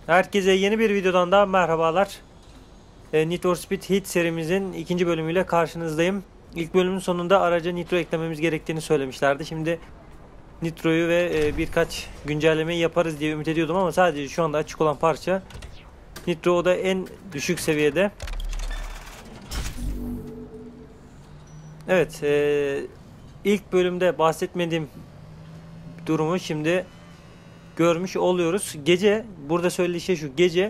Herkese yeni bir videodan daha merhabalar. Need for Speed Heat serimizin ikinci bölümüyle karşınızdayım. İlk bölümün sonunda araca nitro eklememiz gerektiğini söylemişlerdi. Şimdi nitroyu ve birkaç güncellemeyi yaparız diye ümit ediyordum ama sadece şu anda açık olan parça nitro, o da en düşük seviyede. Evet, ilk bölümde bahsetmediğim durumu şimdi görmüş oluyoruz. Gece, burada söylediği şey şu: gece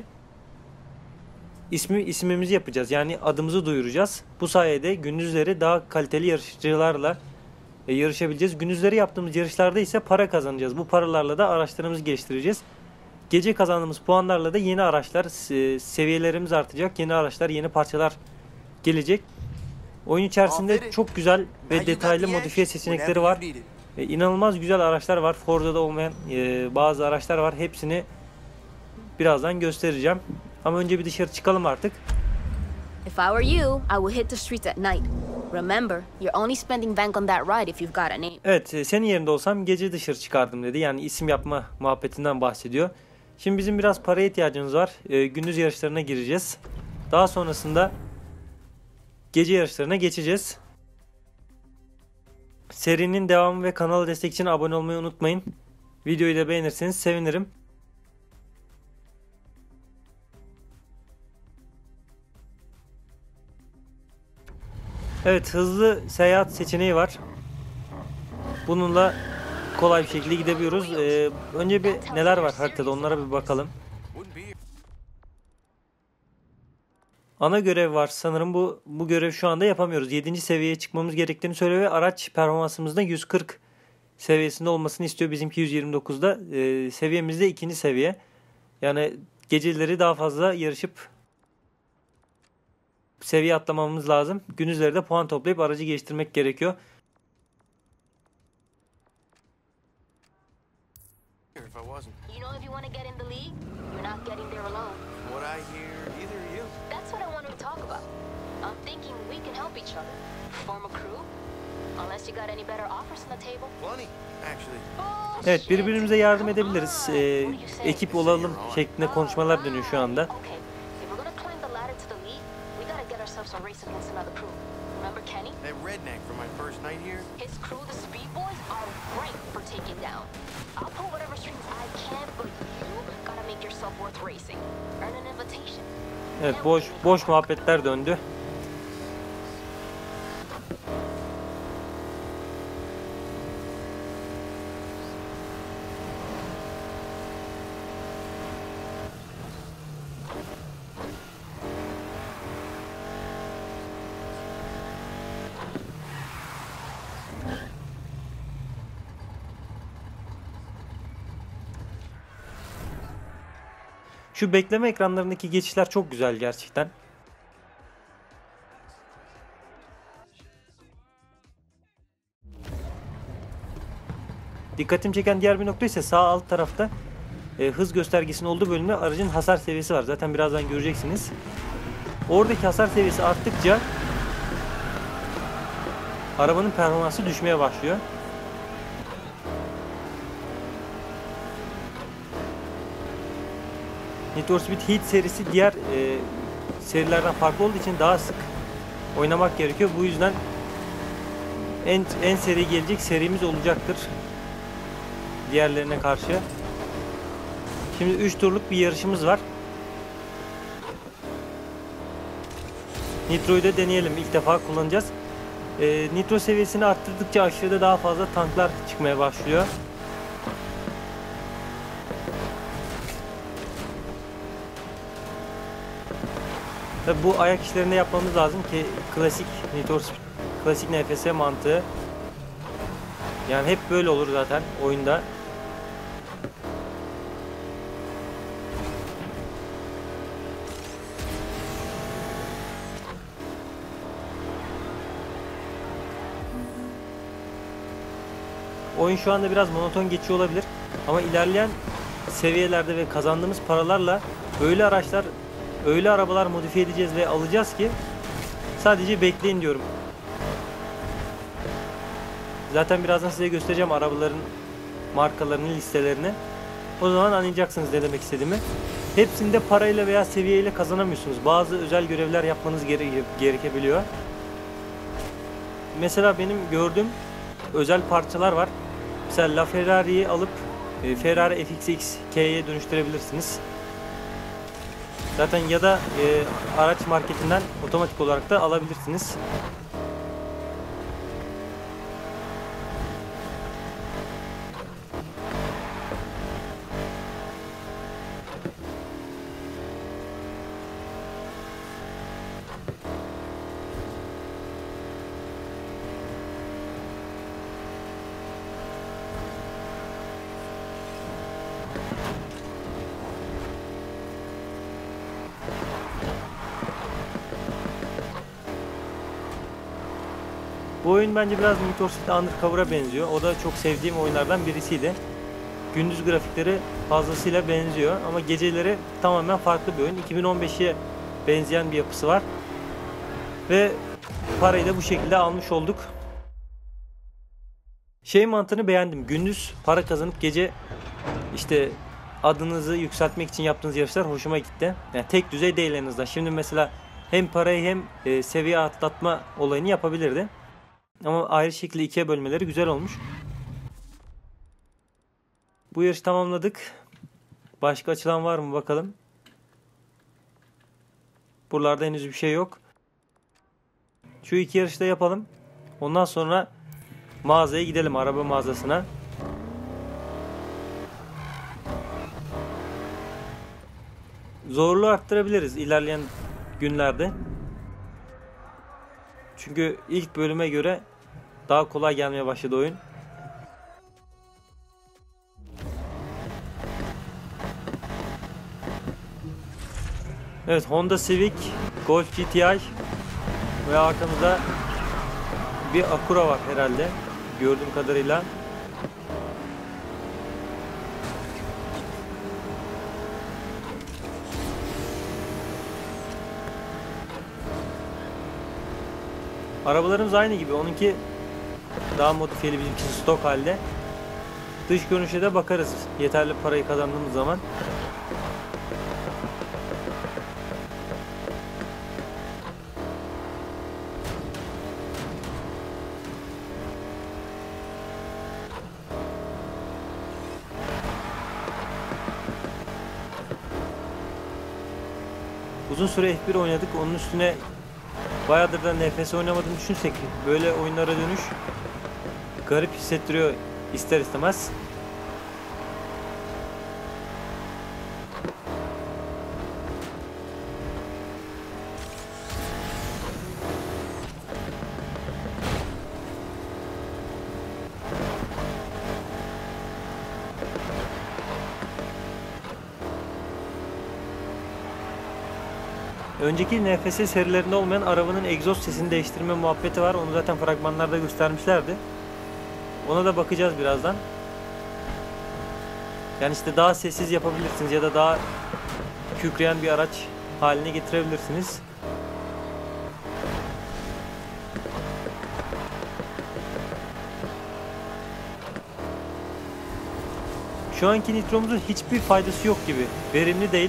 ismimizi yapacağız. Yani adımızı duyuracağız. Bu sayede gündüzleri daha kaliteli yarışçılarla yarışabileceğiz. Gündüzleri yaptığımız yarışlarda ise para kazanacağız. Bu paralarla da araçlarımızı geliştireceğiz. Gece kazandığımız puanlarla da yeni araçlar, seviyelerimiz artacak. Yeni araçlar, yeni parçalar gelecek. Oyun içerisinde çok güzel ve detaylı modifiye seçenekleri var. İnanılmaz güzel araçlar var. Ford'da olmayan bazı araçlar var. Hepsini birazdan göstereceğim. Ama önce bir dışarı çıkalım artık. If I were you, I would hit the streets at night. Remember, you're only spending bank on that ride if you've got a name. Evet, senin yerinde olsam gece dışarı çıkardım dedi. Yani isim yapma muhabbetinden bahsediyor. Şimdi bizim biraz paraya ihtiyacımız var. Gündüz yarışlarına gireceğiz. Daha sonrasında gece yarışlarına geçeceğiz. Serinin devamı ve kanala destek için abone olmayı unutmayın. Videoyu da beğenirseniz sevinirim. Evet, hızlı seyahat seçeneği var. Bununla kolay bir şekilde gidebiliyoruz. Önce bir neler var haritada, onlara bir bakalım. Ana görev var sanırım, bu görev şu anda yapamıyoruz. 7. seviyeye çıkmamız gerektiğini söylüyor ve araç performansımızda 140 seviyesinde olmasını istiyor. Bizimki 129'da. Seviyemiz de 2. seviye. Yani geceleri daha fazla yarışıp seviye atlamamız lazım. Gündüzleri de puan toplayıp aracı geliştirmek gerekiyor. Evet, birbirimize yardım edebiliriz. Ekip olalım şeklinde konuşmalar dönüyor şu anda. Evet, boş muhabbetler döndü. Şu bekleme ekranlarındaki geçişler çok güzel gerçekten. Dikkatimi çeken diğer bir nokta ise sağ alt tarafta hız göstergesinin olduğu bölümde aracın hasar seviyesi var. Zaten birazdan göreceksiniz. Oradaki hasar seviyesi arttıkça arabanın performansı düşmeye başlıyor. Need for Speed Heat serisi diğer serilerden farklı olduğu için daha sık oynamak gerekiyor. Bu yüzden en seri gelecek serimiz olacaktır diğerlerine karşı. Şimdi 3 turluk bir yarışımız var. Nitro'yu da deneyelim. İlk defa kullanacağız. Nitro seviyesini arttırdıkça aşağıda daha fazla tanklar çıkmaya başlıyor. Tabii bu ayak işlerini yapmamız lazım ki klasik NFS mantığı. Yani hep böyle olur zaten oyunda. Oyun şu anda biraz monoton geçiyor olabilir ama ilerleyen seviyelerde ve kazandığımız paralarla öyle araçlar, öyle arabalar modifiye edeceğiz ve alacağız ki sadece bekleyin diyorum. Zaten birazdan size göstereceğim arabaların markalarını, listelerini. O zaman anlayacaksınız ne demek istediğimi. Hepsinde parayla veya seviyeyle kazanamıyorsunuz. Bazı özel görevler yapmanız gerekebiliyor. Mesela benim gördüğüm özel parçalar var. Mesela LaFerrari'yi alıp Ferrari FXX K'ye dönüştürebilirsiniz. Zaten ya da araç marketinden otomatik olarak da alabilirsiniz. Bu oyun bence biraz Need for Speed Undercover'a benziyor. O da çok sevdiğim oyunlardan birisiydi. Gündüz grafikleri fazlasıyla benziyor ama geceleri tamamen farklı bir oyun. 2015'e benzeyen bir yapısı var. Ve parayı da bu şekilde almış olduk. Şey mantığını beğendim. Gündüz para kazanıp gece işte adınızı yükseltmek için yaptığınız yarışlar hoşuma gitti. Yani tek düzey değil en azından. Şimdi mesela hem parayı hem seviye atlatma olayını yapabilirdi. Ama ayrı şekilde ikiye bölmeleri güzel olmuş. Bu yarışı tamamladık. Başka açılan var mı bakalım. Buralarda henüz bir şey yok. Şu iki yarışı da yapalım. Ondan sonra mağazaya gidelim, araba mağazasına. Zorluğu arttırabiliriz ilerleyen günlerde. Çünkü ilk bölüme göre daha kolay gelmeye başladı oyun. Evet, Honda Civic, Golf GTI ve arkamızda bir Acura var herhalde gördüğüm kadarıyla. Arabalarımız aynı gibi. Onunki daha modifiyeli, bizimkisi stok halde. Dış görünüşe de bakarız yeterli parayı kazandığımız zaman. Uzun süre F1 oynadık. Onun üstüne bayağıdır da NFS oynamadığını düşünsek böyle oyunlara dönüş garip hissettiriyor ister istemez. Önceki NFS serilerinde olmayan arabanın egzoz sesini değiştirme muhabbeti var. Onu zaten fragmanlarda göstermişlerdi. Ona da bakacağız birazdan. Yani işte daha sessiz yapabilirsiniz ya da daha kükreyen bir araç haline getirebilirsiniz. Şu anki nitromuzun hiçbir faydası yok gibi. Verimli değil.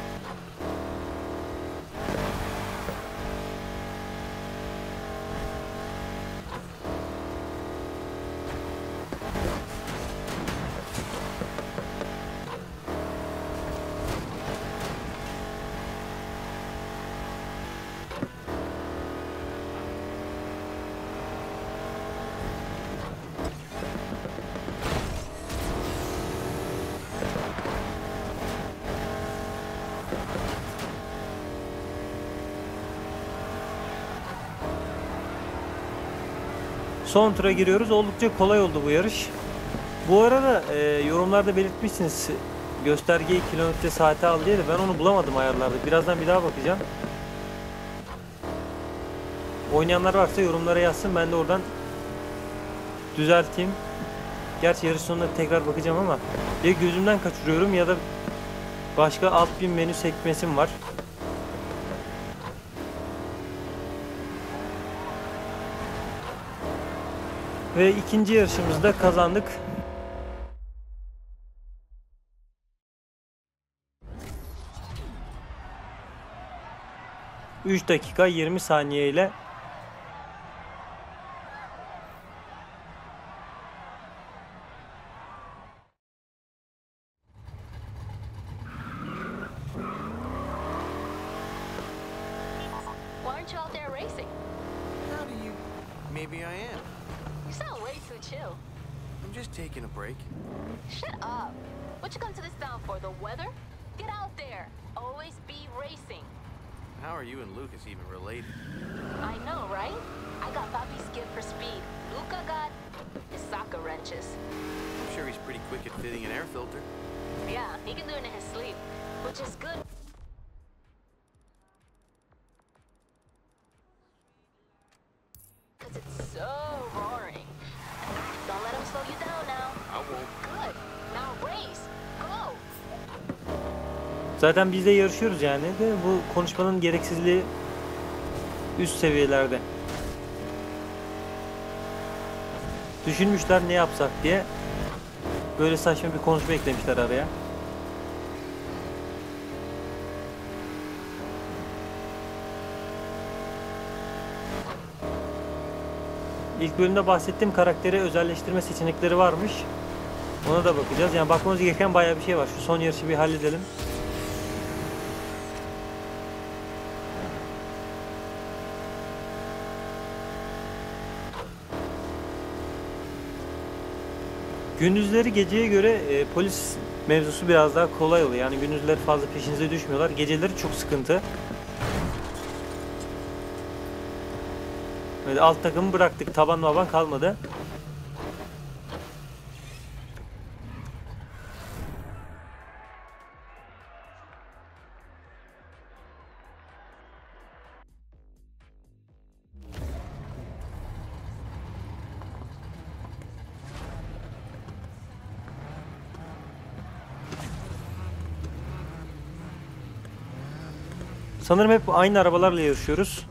Son tura giriyoruz. Oldukça kolay oldu bu yarış. Bu arada yorumlarda belirtmişsiniz göstergeyi kilometre saate al diye de ben onu bulamadım ayarlarda. Birazdan bir daha bakacağım. Oynayanlar varsa yorumlara yazsın. Ben de oradan düzelteyim. Gerçi yarış sonunda tekrar bakacağım ama ya gözümden kaçırıyorum ya da başka alt bir menü sekmesim var. Ve ikinci yarışımızda kazandık. 3 dakika 20 saniye ile Why aren't you out there racing? How do you... Maybe I am. You sound way too chill. I'm just taking a break. Shut up. What you come to this town for, the weather? Get out there. Always be racing. How are you and Lucas even related? I know, right? I got Bobby's gift for speed. Luca got his soccer wrenches. I'm sure he's pretty quick at fitting an air filter. Yeah, he can do it in his sleep, which is good. Cause it's so roaring. Don't let him slow you down now. I won't. Good. Now race. Go. zaten biz de yarışıyoruz yani de bu konuşmanın gereksizliği üst seviyelerde. Düşünmüşler ne yapsak diye böyle saçma bir konuşma eklemişler araya. İlk bölümde bahsettiğim karakteri özelleştirme seçenekleri varmış. Ona da bakacağız. Yani bakmamız gereken bayağı bir şey var. Şu son yarışı bir halledelim. Gündüzleri geceye göre polis mevzusu biraz daha kolay oluyor. Yani gündüzleri fazla peşinize düşmüyorlar. Geceleri çok sıkıntı. Böyle alt takımı bıraktık. Taban maban kalmadı. Sanırım hep aynı arabalarla yarışıyoruz.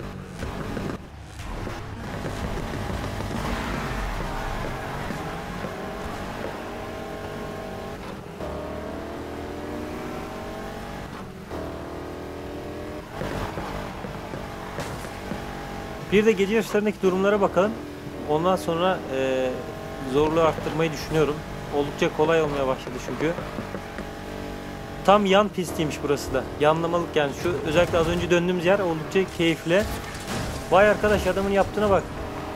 Bir de gece yarışlarındaki durumlara bakalım. Ondan sonra zorluğu arttırmayı düşünüyorum. Oldukça kolay olmaya başladı çünkü. Tam yan pistiymiş burası da. Yanlamalık yani. Şu özellikle az önce döndüğümüz yer oldukça keyifli. Vay arkadaş, adamın yaptığına bak.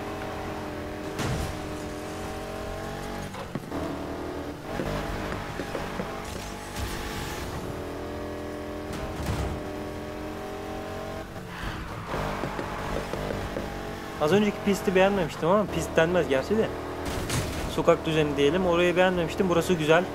Az önceki pisti beğenmemiştim ama pist denmez gerçi de. Sokak düzeni diyelim. Orayı beğenmemiştim. Burası güzel.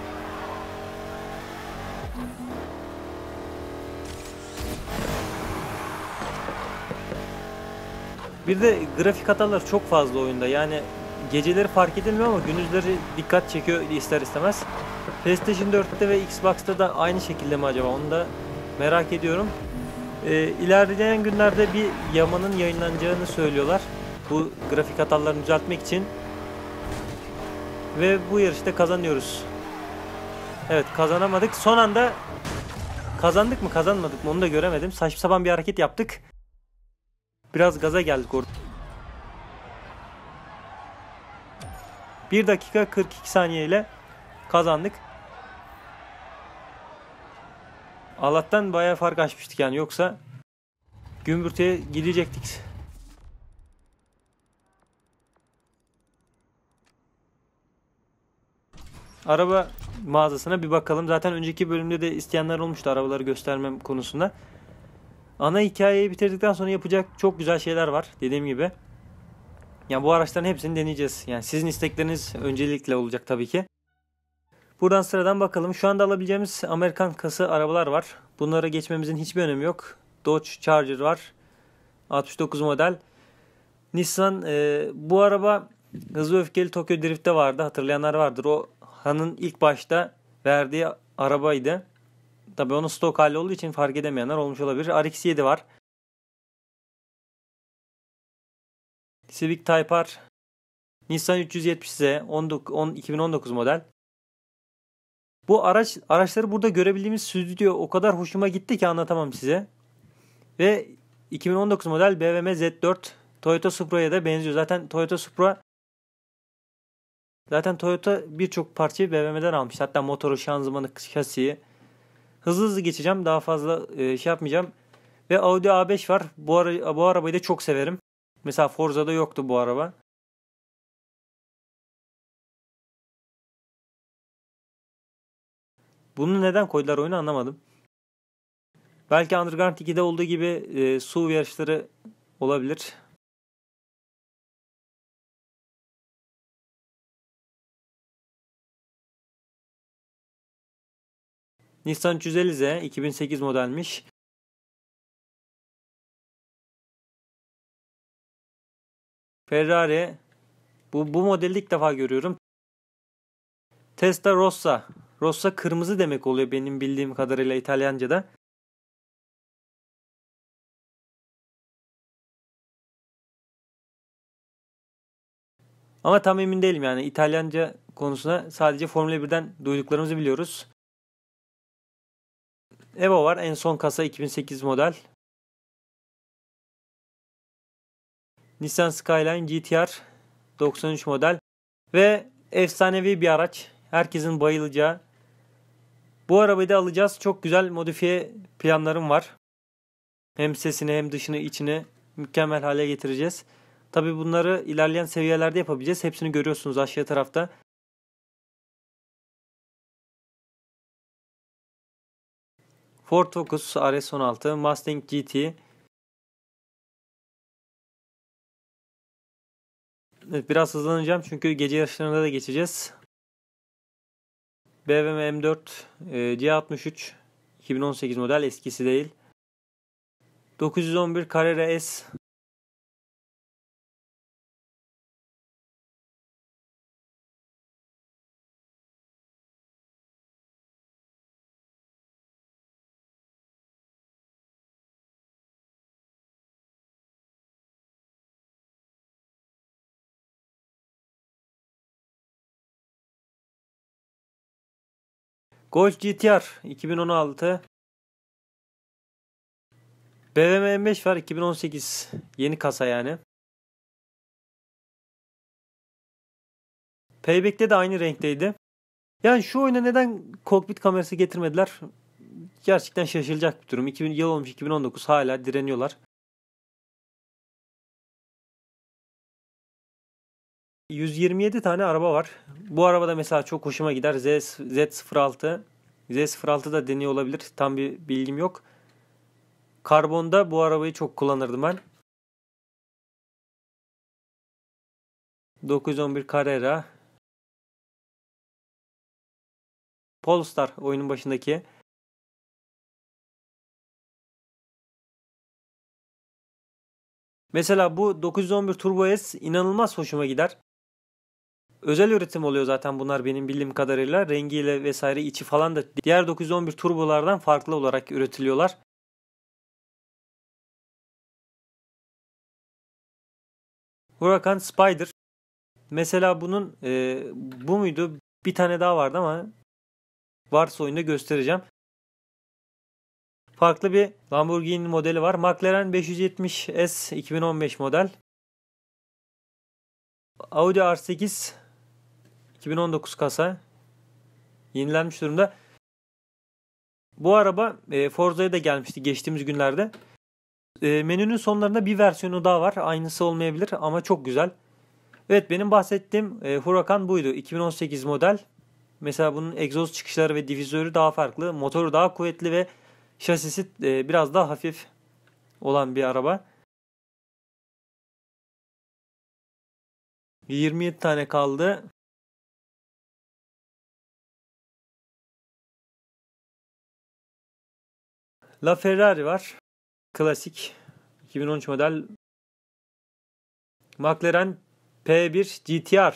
Bir de grafik hataları çok fazla oyunda. Yani geceleri fark edilmiyor ama gündüzleri dikkat çekiyor ister istemez. PlayStation 4'te ve Xbox'ta da aynı şekilde mi acaba? Onu da merak ediyorum. İlerleyen günlerde bir yamanın yayınlanacağını söylüyorlar. Bu grafik hatalarını düzeltmek için. Ve bu yarışta kazanıyoruz. Evet, kazanamadık. Son anda kazandık mı kazanmadık mı onu da göremedim. Saçma sapan bir hareket yaptık. Biraz gaza geldik orada. 1 dakika 42 saniye ile kazandık. Allah'tan bayağı fark açmıştık yani, yoksa gümbürtüye gidecektik. Araba mağazasına bir bakalım. Zaten önceki bölümde de isteyenler olmuştu arabaları göstermem konusunda. Ana hikayeyi bitirdikten sonra yapacak çok güzel şeyler var dediğim gibi. Yani bu araçların hepsini deneyeceğiz. Yani sizin istekleriniz öncelikle olacak tabii ki. Buradan sıradan bakalım. Şu anda alabileceğimiz Amerikan kası arabalar var. Bunlara geçmemizin hiçbir önemi yok. Dodge Charger var. 69 model. Nissan bu araba Hızlı Öfkeli Tokyo Drift'te vardı. Hatırlayanlar vardır. O Han'ın ilk başta verdiği arabaydı. Tabii onun stok hali olduğu için fark edemeyenler olmuş olabilir. RX-7 var. Civic Type-R. Nissan 370Z 2019 model. Bu araçları burada görebildiğimiz stüdyo o kadar hoşuma gitti ki anlatamam size. Ve 2019 model BMW Z4 Toyota Supra'ya da benziyor. Zaten Toyota birçok parçayı BMW'den almış. Hatta motoru, şanzımanı, şasiyi. Hızlı geçeceğim. Daha fazla şey yapmayacağım. Ve Audi A5 var. Bu arabayı da çok severim. Mesela Forza'da yoktu bu araba. Bunu neden koydular oyunu anlamadım. Belki Underground 2'de olduğu gibi SUV yarışları olabilir. Nissan 350Z 2008 modelmiş. Ferrari. Bu modeli ilk defa görüyorum. Tesla Rossa. Rossa kırmızı demek oluyor benim bildiğim kadarıyla İtalyanca'da. Ama tam emin değilim yani İtalyanca konusuna sadece Formula 1'den duyduklarımızı biliyoruz. Evo var en son kasa 2008 model. Nissan Skyline GT-R 93 model ve efsanevi bir araç. Herkesin bayılacağı. Bu arabayı da alacağız. Çok güzel modifiye planlarım var. Hem sesini hem dışını içini mükemmel hale getireceğiz. Tabii bunları ilerleyen seviyelerde yapabileceğiz. Hepsini görüyorsunuz aşağı tarafta. Ford Focus RS16, Mustang GT. Evet, biraz hızlanacağım çünkü gece yarışlarında da geçeceğiz. BMW M4 C63 2018 model, eskisi değil. 911 Carrera S. Golf GTR 2016. BMW M5 var 2018. Yeni kasa yani. Payback'te de aynı renkteydi. Yani şu oyuna neden kokpit kamerası getirmediler? Gerçekten şaşılacak bir durum. 2000 yıl olmuş 2019 hala direniyorlar. 127 tane araba var. Bu arabada mesela çok hoşuma gider. Z06. Z06 da deniyor olabilir. Tam bir bilgim yok. Karbonda bu arabayı çok kullanırdım ben. 911 Carrera. Polestar oyunun başındaki. Mesela bu 911 Turbo S inanılmaz hoşuma gider. Özel üretim oluyor zaten bunlar benim bildiğim kadarıyla. Rengiyle vesaire içi falan da diğer 911 turbolardan farklı olarak üretiliyorlar. Huracan Spider. Mesela bunun bu muydu? Bir tane daha vardı ama varsa oyunda göstereceğim. Farklı bir Lamborghini modeli var. McLaren 570 S 2015 model. Audi R8 2019 kasa. Yenilenmiş durumda. Bu araba Forza'ya da gelmişti geçtiğimiz günlerde. Menünün sonlarında bir versiyonu daha var. Aynısı olmayabilir ama çok güzel. Evet, benim bahsettiğim Huracan buydu. 2018 model. Mesela bunun egzoz çıkışları ve difüzörü daha farklı. Motoru daha kuvvetli ve şasisi biraz daha hafif olan bir araba. 27 tane kaldı. LaFerrari var. Klasik. 2013 model. McLaren P1 GT-R.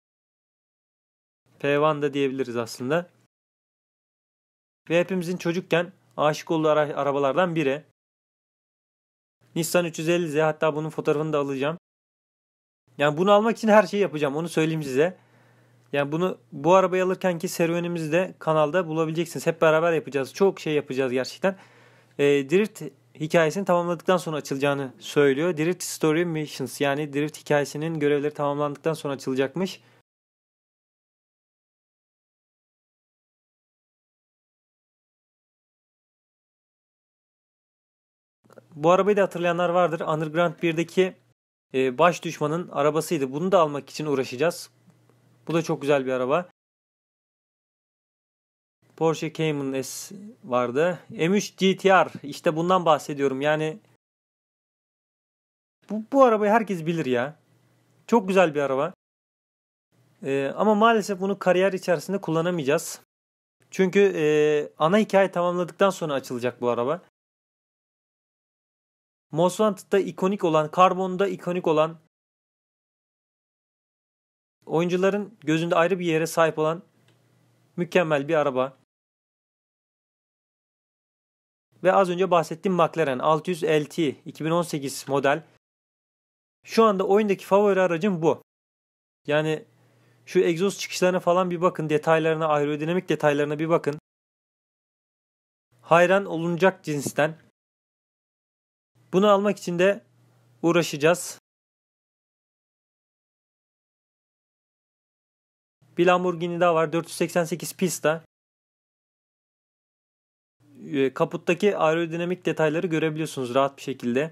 P1 da diyebiliriz aslında. Ve hepimizin çocukken aşık olduğu arabalardan biri. Nissan 350Z, hatta bunun fotoğrafını da alacağım. Yani bunu almak için her şeyi yapacağım, onu söyleyeyim size. Yani bu arabayı alırkenki serüvenimizi de kanalda bulabileceksiniz. Hep beraber yapacağız. Çok şey yapacağız gerçekten. Drift hikayesini tamamladıktan sonra açılacağını söylüyor. Drift Story Missions, yani Drift hikayesinin görevleri tamamlandıktan sonra açılacakmış. Bu arabayı da hatırlayanlar vardır. Underground 1'deki baş düşmanın arabasıydı. Bunu da almak için uğraşacağız. Bu da çok güzel bir araba. Porsche Cayman S vardı. M3 GTR, işte bundan bahsediyorum. Yani bu arabayı herkes bilir ya. Çok güzel bir araba. Ama maalesef bunu kariyer içerisinde kullanamayacağız. Çünkü ana hikaye tamamladıktan sonra açılacak bu araba. Most Wanted'da ikonik olan, Carbon'da ikonik olan, oyuncuların gözünde ayrı bir yere sahip olan mükemmel bir araba. Ve az önce bahsettiğim McLaren 600 LT 2018 model. Şu anda oyundaki favori aracım bu. Yani şu egzoz çıkışlarına falan bir bakın, detaylarına, aerodinamik detaylarına bir bakın. Hayran olunacak cinsten. Bunu almak için de uğraşacağız. Bir Lamborghini daha var, 488 pista. Kaputtaki aerodinamik detayları görebiliyorsunuz rahat bir şekilde.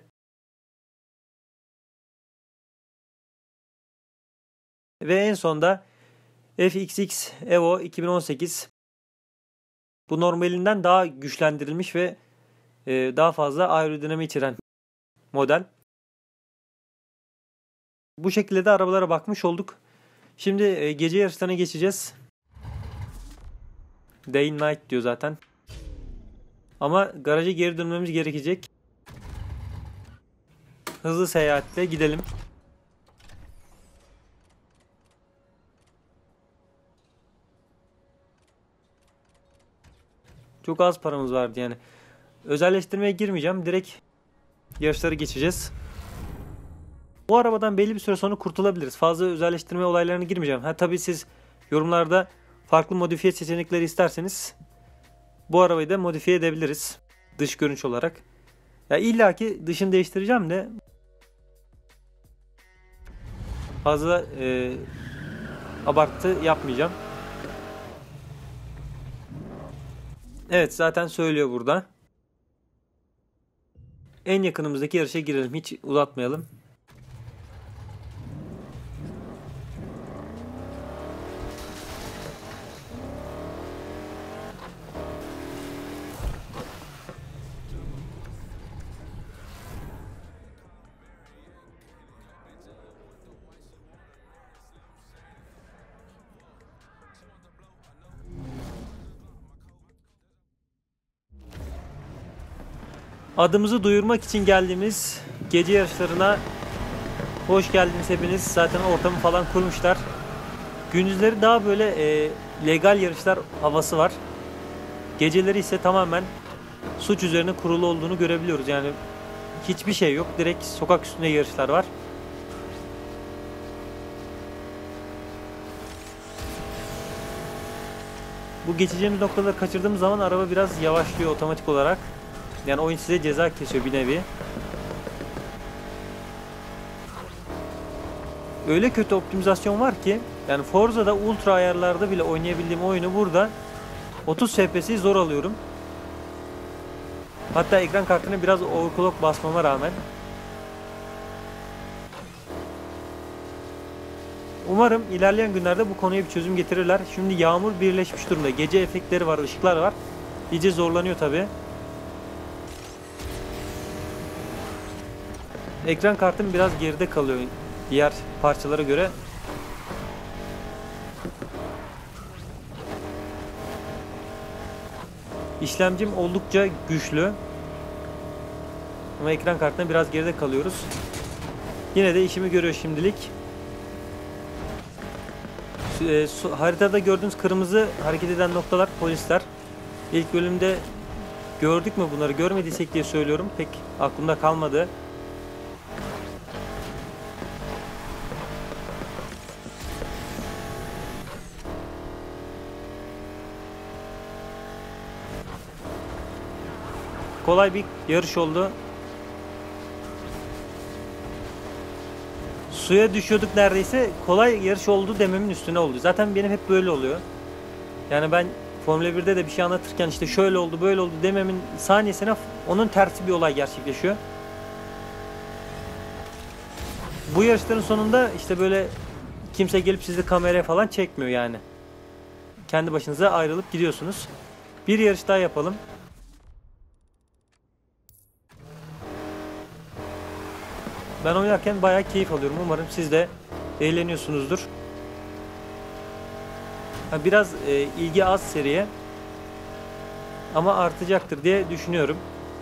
Ve en sonda FXX Evo 2018. Bu normalinden daha güçlendirilmiş ve daha fazla aerodinami içeren model. Bu şekilde de arabalara bakmış olduk. Şimdi gece yarışlarına geçeceğiz. Day and Night diyor zaten. Ama garaja geri dönmemiz gerekecek. Hızlı seyahatle gidelim. Çok az paramız vardı yani. Özelleştirmeye girmeyeceğim. Direkt yarışları geçeceğiz. Bu arabadan belli bir süre sonra kurtulabiliriz. Fazla özelleştirme olaylarına girmeyeceğim. Tabii siz yorumlarda farklı modifiye seçenekleri isterseniz bu arabayı da modifiye edebiliriz. Dış görünüş olarak. Ya illa ki dışını değiştireceğim de fazla abartı yapmayacağım. Evet, zaten söylüyor burada. En yakınımızdaki yarışa girelim. Hiç uzatmayalım. Adımızı duyurmak için geldiğimiz gece yarışlarına hoş geldiniz hepiniz. Zaten ortamı falan kurmuşlar. Gündüzleri daha böyle legal yarışlar havası var. Geceleri ise tamamen suç üzerine kurulu olduğunu görebiliyoruz. Yani hiçbir şey yok. Direkt sokak üstünde yarışlar var. Bu geçeceğimiz noktaları kaçırdığımız zaman araba biraz yavaşlıyor otomatik olarak. Yani oyun size ceza kesiyor bir nevi. Öyle kötü optimizasyon var ki yani Forza'da ultra ayarlarda bile oynayabildiğim oyunu burada 30 FPS'i zor alıyorum. Hatta ekran kartına biraz overclock basmama rağmen. Umarım ilerleyen günlerde bu konuya bir çözüm getirirler. Şimdi yağmur birleşmiş durumda. Gece efektleri var, ışıklar var. İyice zorlanıyor tabi. Ekran kartım biraz geride kalıyor diğer parçalara göre. İşlemcim oldukça güçlü. Ama ekran kartına biraz geride kalıyoruz. Yine de işimi görüyor şimdilik. Haritada gördüğünüz kırmızı hareket eden noktalar polisler. İlk bölümde gördük mü bunları? Görmediysek diye söylüyorum. Pek aklımda kalmadı. kolay bir yarış oldu. Suya düşüyorduk neredeyse. Kolay yarış oldu dememin üstüne oldu. Zaten benim hep böyle oluyor. Yani ben Formula 1'de de bir şey anlatırken işte şöyle oldu böyle oldu dememin saniyesine onun tersi bir olay gerçekleşiyor. Bu yarışların sonunda işte böyle kimse gelip sizi kameraya falan çekmiyor yani. Kendi başınıza ayrılıp gidiyorsunuz. Bir yarış daha yapalım. Ben oynarken bayağı keyif alıyorum. Umarım siz de eğleniyorsunuzdur. Biraz ilgi az seriye. Ama artacaktır diye düşünüyorum.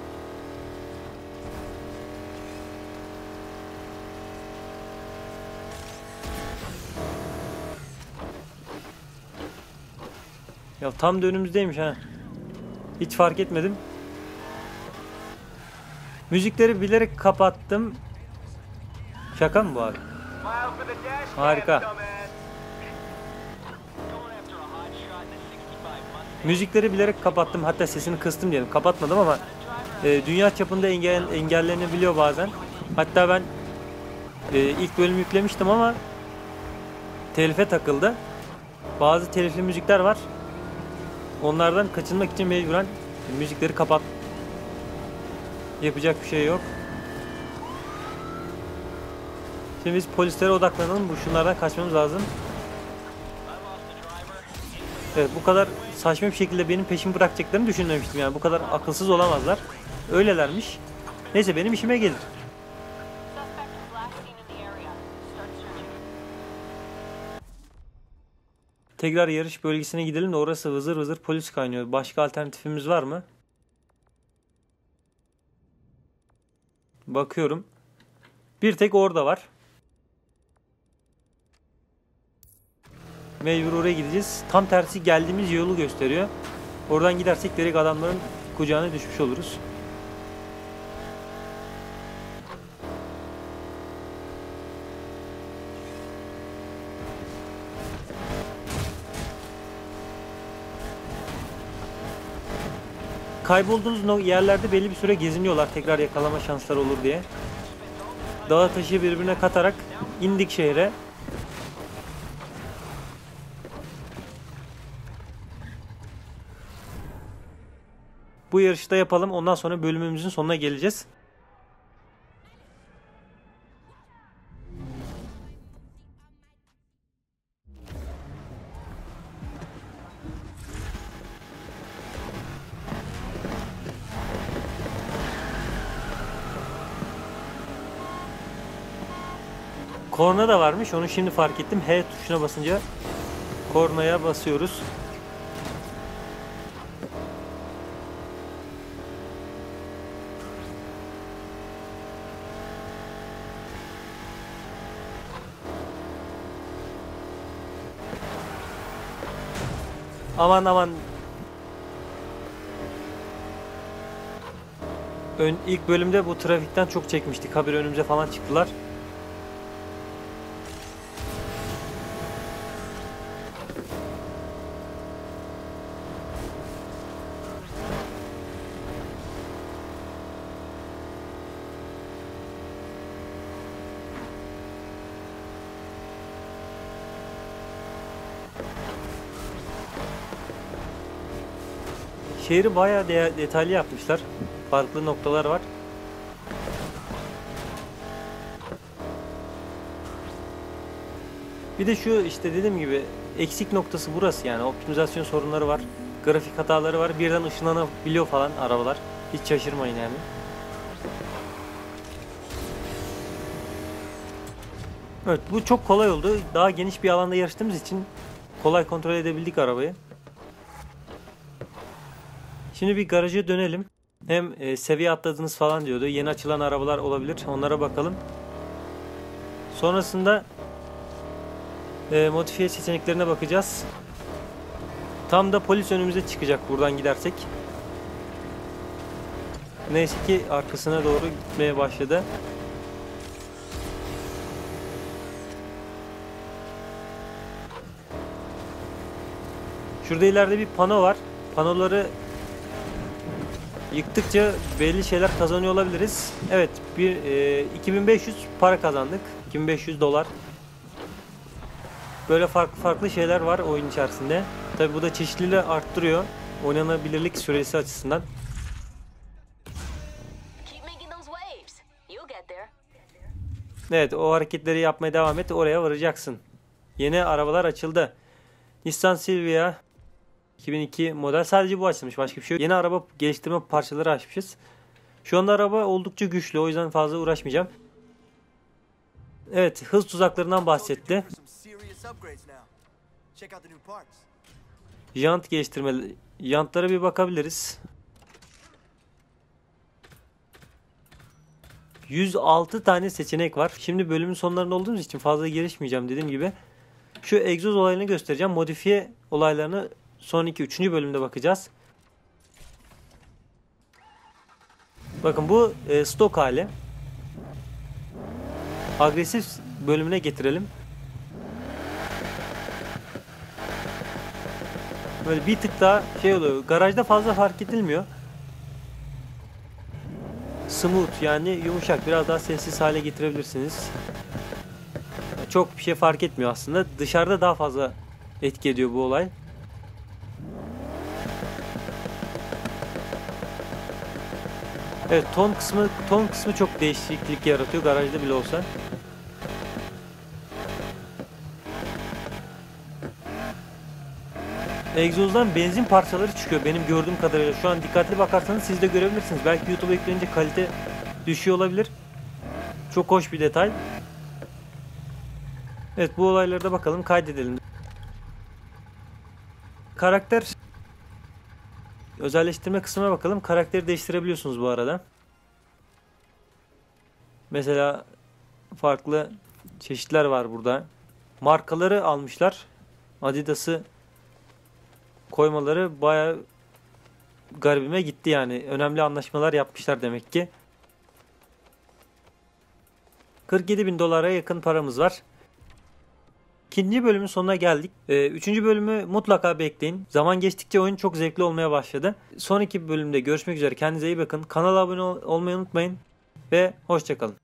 Ya tam da önümüzdeymiş ha. Hiç fark etmedim. Müzikleri bilerek kapattım. Şaka mı bu abi? Harika. Müzikleri bilerek kapattım. Hatta sesini kıstım diyelim. Kapatmadım ama dünya çapında engellenebiliyor bazen. Hatta ben ilk bölüm yüklemiştim ama telife takıldı. Bazı telifli müzikler var. Onlardan kaçınmak için mecburen müzikleri kapat. Yapacak bir şey yok. Şimdi biz polislere odaklanalım. Şunlardan kaçmamız lazım. Evet, bu kadar saçma bir şekilde benim peşimi bırakacaklarını düşünmemiştim. Yani bu kadar akılsız olamazlar. Öylelermiş. Neyse benim işime gelir. Tekrar yarış bölgesine gidelim de orası vızır vızır polis kaynıyor. Başka alternatifimiz var mı? Bakıyorum. Bir tek orada var. Mecbur oraya gideceğiz. Tam tersi geldiğimiz yolu gösteriyor. Oradan gidersek direkt adamların kucağına düşmüş oluruz. Kaybolduğunuz yerlerde belli bir süre geziniyorlar. Tekrar yakalama şansları olur diye. Dağı taşı birbirine katarak indik şehre. Bu yarışı da yapalım. Ondan sonra bölümümüzün sonuna geleceğiz. Korna da varmış. Onu şimdi fark ettim. H tuşuna basınca kornaya basıyoruz. Aman aman. İlk bölümde bu trafikten çok çekmiştik. Habire önümüze falan çıktılar. Şehri bayağı detaylı yapmışlar. Farklı noktalar var. Bir de şu işte dediğim gibi eksik noktası burası yani. Optimizasyon sorunları var. Grafik hataları var. Birden ışınlanabiliyor falan arabalar. Hiç şaşırmayın yani. Evet, bu çok kolay oldu. Daha geniş bir alanda yarıştığımız için kolay kontrol edebildik arabayı. Şimdi bir garaja dönelim. Hem seviye atladınız falan diyordu. Yeni açılan arabalar olabilir. Onlara bakalım. Sonrasında modifiye seçeneklerine bakacağız. Tam da polis önümüze çıkacak buradan gidersek. Neyse ki arkasına doğru gitmeye başladı. Şurada ileride bir pano var. Panoları Yıktıkça belli şeyler kazanıyor olabiliriz. Evet, 2500 para kazandık. 2500 dolar. Böyle farklı şeyler var oyun içerisinde. Tabi bu da çeşitliliği arttırıyor. Oynanabilirlik süresi açısından. Evet, o hareketleri yapmaya devam et, oraya varacaksın. Yeni arabalar açıldı. Nissan Silvia 2002 model, sadece bu açılmış, başka bir şey yok. Yeni araba geliştirme parçaları açmışız. Şu anda araba oldukça güçlü, o yüzden fazla uğraşmayacağım. Evet, hız tuzaklarından bahsetti. Jant geliştirme, jantlara bir bakabiliriz. 106 tane seçenek var. Şimdi bölümün sonlarında olduğumuz için fazla girişmeyeceğim dediğim gibi. Şu egzoz olayını göstereceğim. Modifiye olaylarını sonraki 3. bölümde bakacağız. Bakın bu stok hali. Agresif bölümüne getirelim. Böyle bir tık daha şey oluyor. Garajda fazla fark edilmiyor. Smooth, yani yumuşak, biraz daha sessiz hale getirebilirsiniz. Çok bir şey fark etmiyor aslında. Dışarıda daha fazla etki ediyor bu olay. Evet, ton kısmı çok değişiklik yaratıyor garajda bile olsa. Egzozdan benzin parçaları çıkıyor benim gördüğüm kadarıyla. Şu an dikkatli bakarsanız siz de görebilirsiniz. Belki YouTube'a yüklenince kalite düşüyor olabilir. Çok hoş bir detay. Evet, bu olayları da bakalım, kaydedelim. Karakter özelleştirme kısmına bakalım. Karakteri değiştirebiliyorsunuz bu arada. Mesela farklı çeşitler var burada. Markaları almışlar. Adidas'ı koymaları bayağı garibime gitti yani. Önemli anlaşmalar yapmışlar demek ki. 47.000 dolara yakın paramız var. İkinci bölümün sonuna geldik. Üçüncü bölümü mutlaka bekleyin. Zaman geçtikçe oyun çok zevkli olmaya başladı. Sonraki bölümde görüşmek üzere. Kendinize iyi bakın. Kanala abone olmayı unutmayın. Ve hoşça kalın.